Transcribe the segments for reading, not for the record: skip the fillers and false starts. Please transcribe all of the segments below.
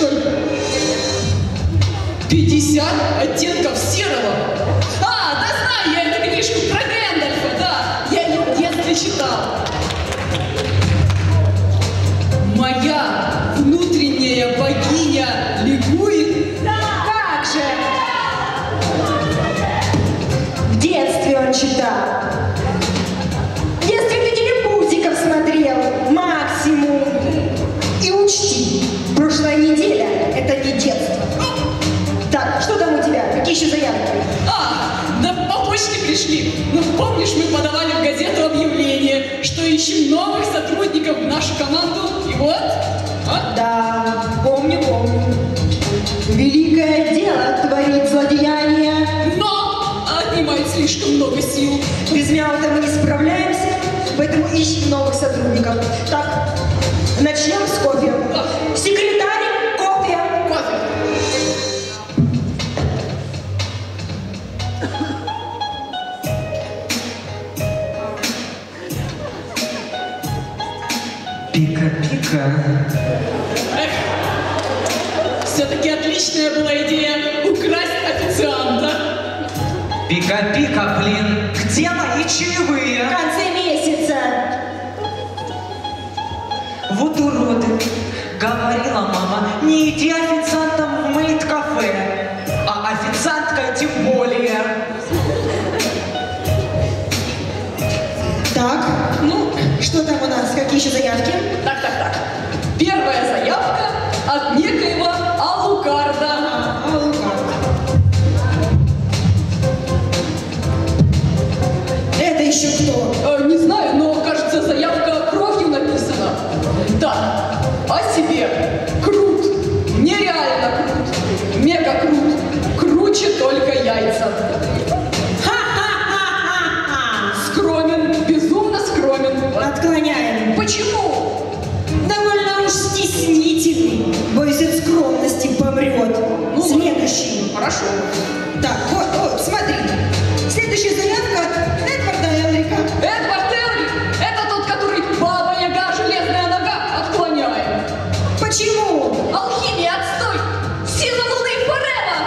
что ли? 50 оттенков серого. А, да знаю я эту книжку про Гэндальфа, да. Я ее в детстве читал. Моя внутренняя богиня ликует. Да, как же! В детстве он читал. В детстве ты телепузиков смотрел, максимум. И учти, прошлая неделя – это не детство. Так, что там у тебя? Какие еще заявки? Да по почте пришли. Ну, помнишь, мы подавали в газету объявление, что ищем новых сотрудников в нашу команду? И вот, Да, помню. Великое дело творит злодеяние. Но отнимает слишком много сил. Без мяута мы не справляемся, поэтому ищем новых сотрудников. Так, начнем с кофе. Секретарь, кофе. Кофе. Пика-пика. Все-таки отличная была идея украсть официанта. Пика-пика, блин. Где мои В чаевые? конце месяца. Вот уроды. Говорила мама, не иди официантом в мейд-кафе. А официантка тем более. Так, ну, что там у нас? Какие еще заявки? Так. Первая заявка от некоего Алукарда. Это еще кто? Не знаю, но, кажется, заявка кровью написана. Так, о себе. Крут. Нереально крут. Мега крут. Круче только яйца. Скромен. Безумно скромен. Отклоняем. Почему? Довольно уж стеснительный. Боюсь, от скромности помрет. Ну, Следующий. Хорошо. Так, вот, смотри. Следующая заявка от Эдварда Элрика. Эдвард Элрик. Это тот, который Баба-Яга, железная нога. Отклоняем. Почему? Алхимия, отстой. Сила Луны, forever.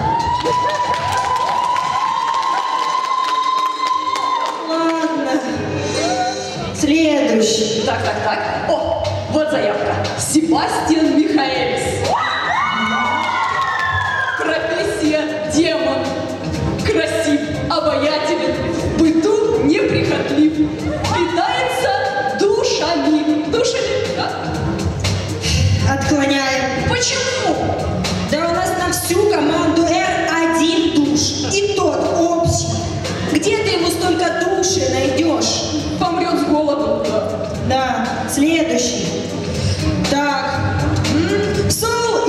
Ладно. Следующий. Так. О, вот заявка. Себастьян Михаэлис. Профессия демон. Красив, обаятелен, в быту неприхотлив. Питается душами. Душами, да? Отклоняем. Почему? Да у нас на всю команду R1 душ. И тот общий. Где ты ему столько души найдешь? Помрет с голоду. Да, следующий. Так. Soul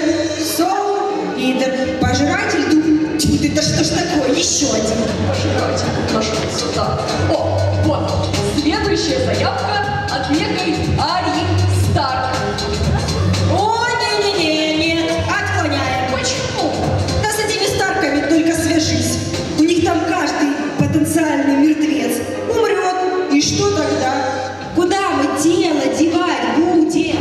Eater. Пожиратель душ. Тьфу ты, да что ж такое? Еще один. Пожиратель нашелся, да. О, вот. Следующая заявка от некой Арии Старк. О, не-не-не, отклоняем. Почему? Да с этими Старками только свяжись. У них там каждый потенциальный мертвец умрет. И что тогда? Куда мы тело девать будем?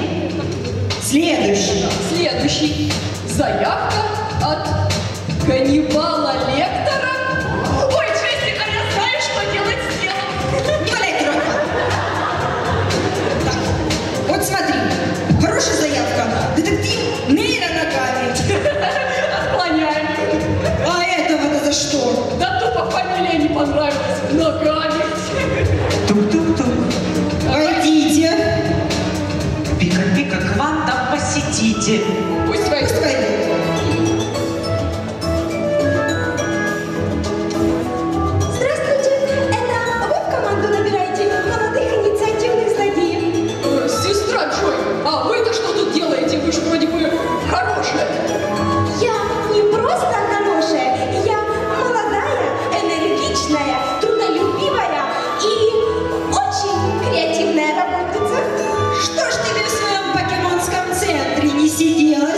Следующий. Заявка от Ганнибала Лектора. Ой, Джессика, я знаю, что делать с телом. Не валяй дурака. Так, вот смотри. Хорошая заявка. Детектив нейроногами. Отклоняем. А этого-то за что? Да тупо фамилия не понравилась. Ногами. Тук-тук-тук. Войдите. Пика-пика, к вам там посетите. Пусть войдет. Здравствуйте. Это вы в команду набираете молодых инициативных злодеев? Сестра Джой, а вы-то что тут делаете? Вы же вроде бы хорошая. Я не просто хорошая, я молодая, энергичная, трудолюбивая и очень креативная работница. Что ж тебе в своем покемонском центре не сидела?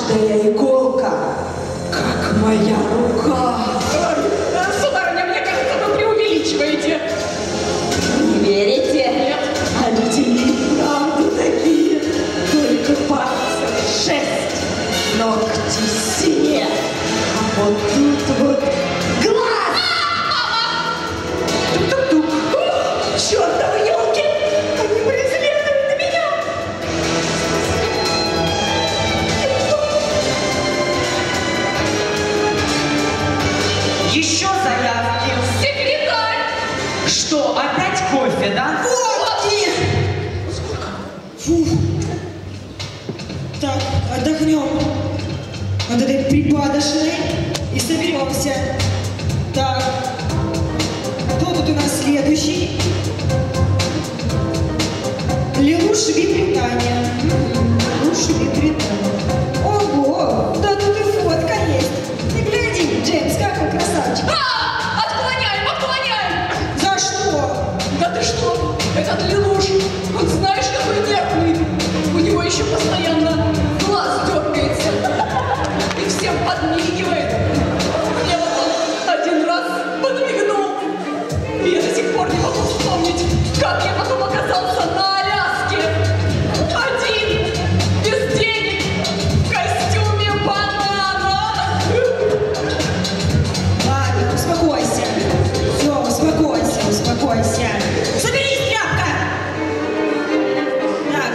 каждая иголка, как моя рука. Сударыня, мне кажется, вы преувеличиваете. Не верите? Нет. А ведь они и правда такие, только пальцев 6, ногти 7, а вот тут вот глаз! Тук-тук-тук! Чёртовы ёлки! Они преследуют меня! Еще заявки. Секретарь! Что, опять кофе, да? Водки! Фу. Так, отдохнем от этой припадочной и соберемся. Так, кто тут у нас следующий? Лелуш Вибритания. Лелуш Вибритания. Ого, да тут и фотка есть. Ты гляди, Джеймс, какой красавчик. Отклоняем, отклоняем! За что? Да ты что? Этот Лелуш, он знаешь, какой нервный. У него еще постоянно глаз дергается. И всем подмигивает. Мне вот он один раз подмигнул. И я до сих пор не могу вспомнить, как я потом оказался на Аляске. Один, без денег, в костюме банана. Ладно, успокойся. Все, успокойся, успокойся. Соберись, тряпка! Так.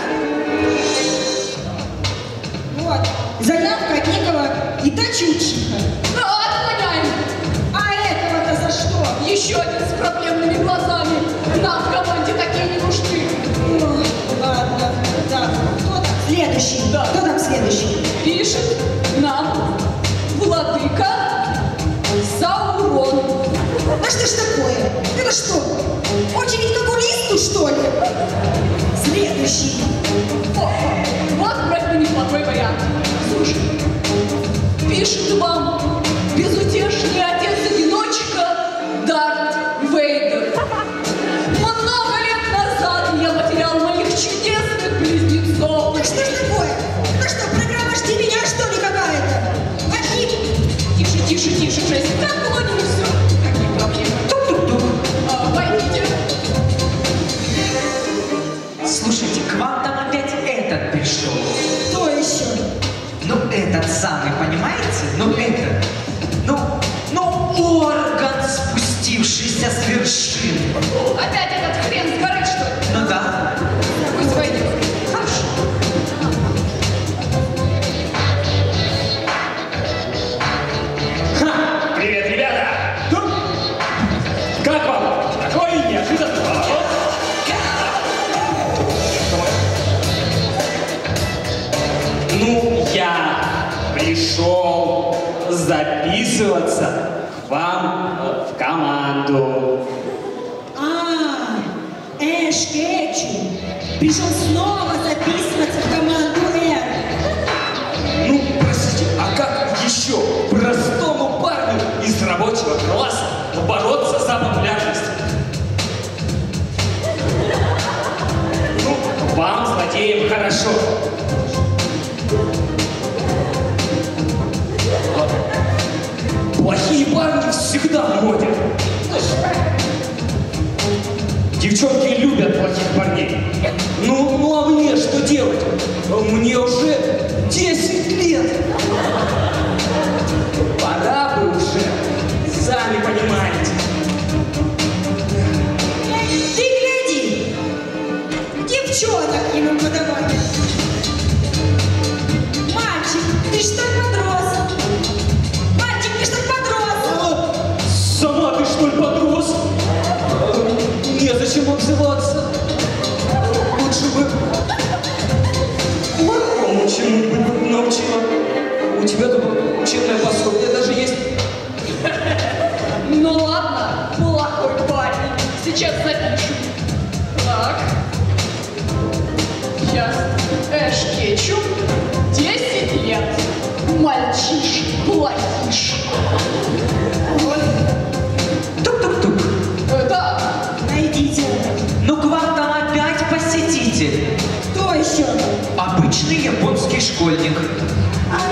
Вот, заявка от некого Итачучиха. Отклоняем. А этого-то за что? Еще один с проблемными глазами. Нам в команде такие не нужны. Ой, ладно. Так, кто там следующий? Да. Кто там следующий? Пишет нам владыка Саурон. Да что ж такое? Это что? Очередь к окулисту, что ли? Следующий. О, вот вроде бы неплохой вариант. Слушай, пишет вам безутешный отец-одиночка Дарт Вейдер. Много лет назад я потерял моих чудесных близнецов. Да что ж такое? Это что, программа «Жди меня», что ли, какая-то? Архив? Тише, тише, тише, Джесси, так было не все. Какие проблемы? Тук-тук-тук. Войдите. Слушайте, к вам там опять этот пришел. Кто еще? Ну, этот самый, понимаете? Ну, этот. Ну, орган, спустившийся с вершин. Опять этот хрен с горы, что ли? Ну да. Пусть войдет. Хорошо. Привет, ребята! Как вам? Такой неожиданный поворот. Ну, я пришел записываться к вам в команду. Эш Кетчум пришел снова записываться в команду «Р». Ну, простите, а как еще простому парню из рабочего класса бороться за популярность? Ну, вам, злодеям, хорошо. Плохие парни всегда модят. Девчонки любят плохих парней. Ну а мне что делать? Мне уже 10 лет. Пора бы уже, сами понимаете. Ты гляди! Девчонок ему подавали. Мальчик, ты что подрос? Мальчик, ты что подрос? Сама ты что ли подрос? Незачем обзываться. Лучше бы плохому чему-нибудь научила. У тебя тут учебное пособие даже есть. Ну ладно, плохой парень. Сейчас запишу. Так. Сейчас. Эш Кетчум. 10 лет. Мальчиш, плохиш. Тук-тук-тук. Да. Найдите. Ну, к вам там опять посетитель. Кто еще? Обычный японский школьник. А,